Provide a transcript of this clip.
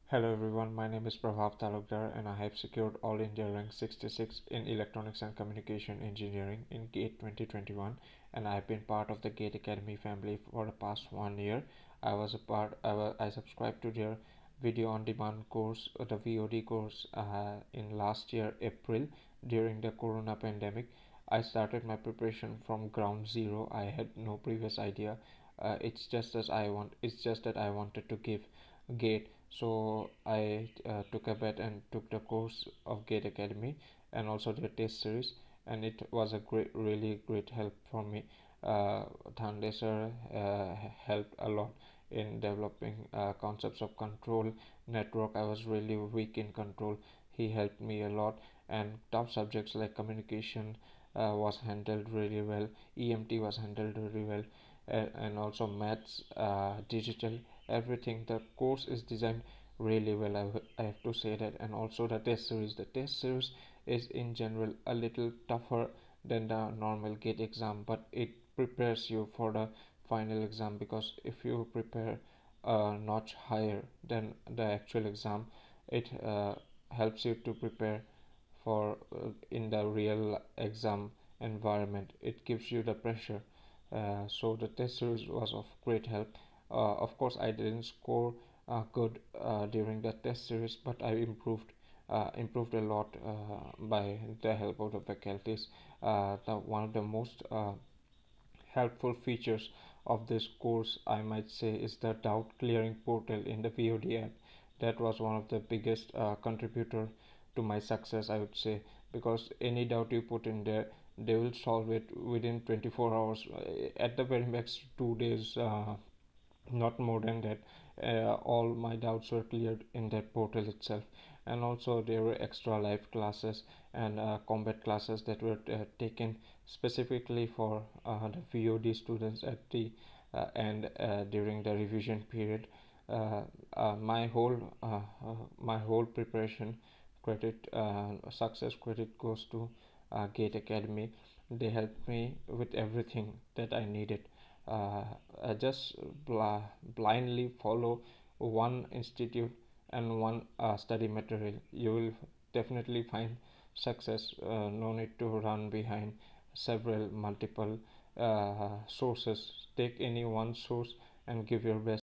Hello everyone, my name is Prabhav Talukdar and I have secured All India rank 66 in Electronics and Communication Engineering in GATE 2021, and I have been part of the GATE Academy family for the past 1 year. I subscribed to their video on demand course, the VOD course, in last year April during the Corona pandemic. I started my preparation from ground zero. I had no previous idea. It's just that I wanted to give GATE, so I took a bet and took the course of GATE Academy and also the test series, and it was a really great help for me. Thande sir helped a lot in developing concepts of control network. I was really weak in control. He helped me a lot, and tough subjects like communication was handled really well. EMT was handled really well, and also maths, digital, everything. The course is designed really well. I have to say that. And also the test series is in general a little tougher than the normal GATE exam, but it prepares you for the final exam, because if you prepare a notch higher than the actual exam, it helps you to prepare for in the real exam environment. It gives you the pressure. So the test series was of great help. Of course, I didn't score good during the test series, but I improved a lot by the help of the faculties. One of the most helpful features of this course, I might say, is the doubt clearing portal in the VOD app. That was one of the biggest contributor to my success, I would say, because any doubt you put in there, they will solve it within 24 hours, at the very max 2 days, not more than that. All my doubts were cleared in that portal itself. And also there were extra live classes and combat classes that were taken specifically for the VOD students at the end during the revision period. uh, my whole preparation success credit goes to GATE Academy. They helped me with everything that I needed. uh, just blindly follow one institute and one study material. You will definitely find success. No need to run behind several multiple sources. Take any one source and give your best.